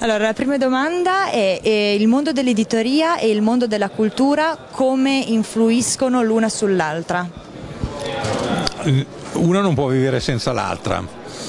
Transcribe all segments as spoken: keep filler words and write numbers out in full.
Allora, la prima domanda è, è il mondo dell'editoria e il mondo della cultura come influiscono l'una sull'altra? Una non può vivere senza l'altra.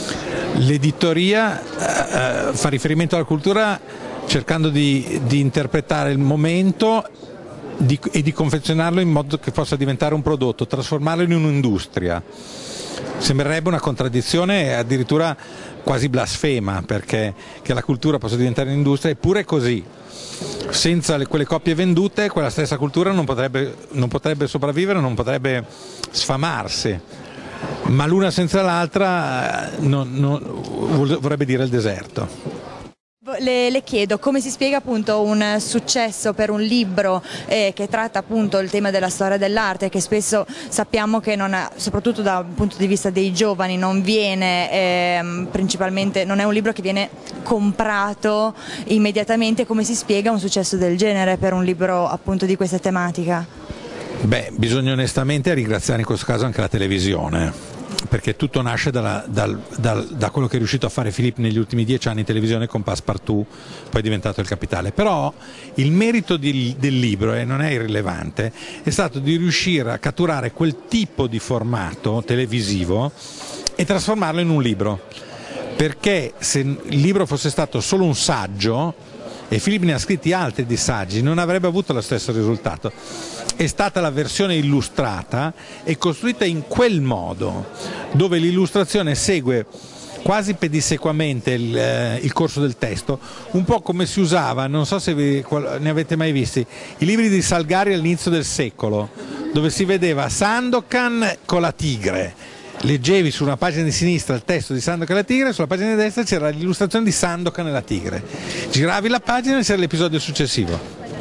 L'editoria eh, fa riferimento alla cultura cercando di, di interpretare il momento di, e di confezionarlo in modo che possa diventare un prodotto, trasformarlo in un'industria. Sembrerebbe una contraddizione e addirittura quasi blasfema, perché che la cultura possa diventare un'industria, eppure è così. Senza le, quelle copie vendute, quella stessa cultura non potrebbe, non potrebbe sopravvivere, non potrebbe sfamarsi. Ma l'una senza l'altra non, non, vorrebbe dire il deserto. Le, le chiedo come si spiega appunto un successo per un libro eh, che tratta appunto il tema della storia dell'arte, che spesso sappiamo che non ha, soprattutto dal punto di vista dei giovani non viene eh, principalmente, non è un libro che viene comprato immediatamente. Come si spiega un successo del genere per un libro appunto di questa tematica? Beh, bisogna onestamente ringraziare in questo caso anche la televisione, perché tutto nasce dalla, dal, dal, da quello che è riuscito a fare Philippe negli ultimi dieci anni in televisione con Passepartout, poi è diventato Il Capitale. Però il merito di, del libro, e non è irrilevante, è stato di riuscire a catturare quel tipo di formato televisivo e trasformarlo in un libro, perché se il libro fosse stato solo un saggio, e Philippe ne ha scritti altri di saggi, non avrebbe avuto lo stesso risultato. È stata la versione illustrata e costruita in quel modo, dove l'illustrazione segue quasi pedissequamente il, eh, il corso del testo, un po' come si usava, non so se vi, ne avete mai visti, i libri di Salgari all'inizio del secolo, dove si vedeva Sandokan con la tigre. Leggevi su una pagina di sinistra il testo di Sandokan e la tigre, sulla pagina di destra c'era l'illustrazione di Sandokan e la tigre. Giravi la pagina e c'era l'episodio successivo.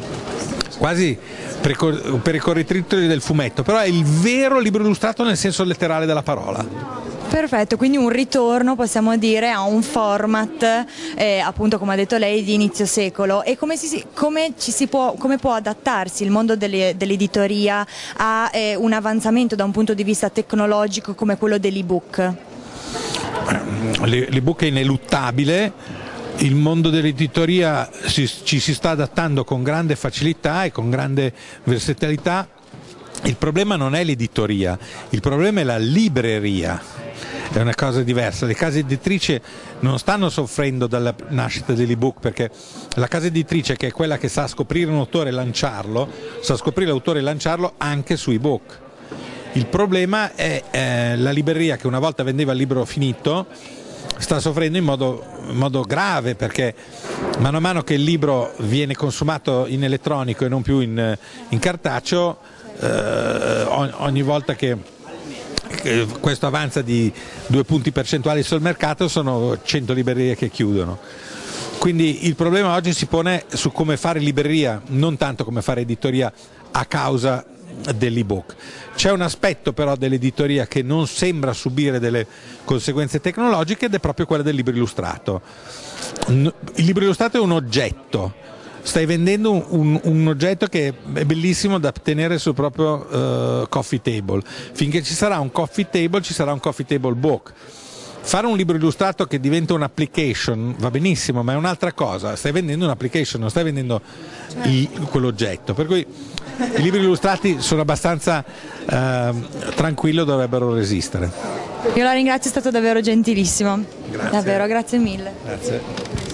Quasi per i corritritori del fumetto, però è il vero libro illustrato nel senso letterale della parola. Perfetto, quindi un ritorno, possiamo dire, a un format eh, appunto, come ha detto lei, di inizio secolo. E come, si, come, ci si può, come può adattarsi il mondo delle, dell'editoria a eh, un avanzamento da un punto di vista tecnologico come quello dell'ebook? L'ebook è ineluttabile. Il mondo dell'editoria si, ci si sta adattando con grande facilità e con grande versatilità. Il problema non è l'editoria, il problema è la libreria, è una cosa diversa. Le case editrici non stanno soffrendo dalla nascita dell'ebook, perché la casa editrice, che è quella che sa scoprire un autore e lanciarlo, sa scoprire l'autore e lanciarlo anche su ebook. Il problema è eh, la libreria, che una volta vendeva il libro finito, sta soffrendo in modo, in modo grave, perché mano a mano che il libro viene consumato in elettronico e non più in, in cartaceo, eh, ogni volta che, che questo avanza di due punti percentuali sul mercato sono cento librerie che chiudono. Quindi il problema oggi si pone su come fare libreria, non tanto come fare editoria a causa dell'ebook. C'è un aspetto però dell'editoria che non sembra subire delle conseguenze tecnologiche, ed è proprio quella del libro illustrato. Il libro illustrato è un oggetto, stai vendendo un, un, un oggetto che è bellissimo da tenere sul proprio uh, coffee table. Finché ci sarà un coffee table, ci sarà un coffee table book. Fare un libro illustrato che diventa un'application va benissimo, ma è un'altra cosa. Stai vendendo un'application, non stai vendendo quell'oggetto. Per cui i libri illustrati sono abbastanza eh, tranquillo, dovrebbero resistere. Io la ringrazio, è stato davvero gentilissimo. Grazie. Davvero, grazie mille. Grazie.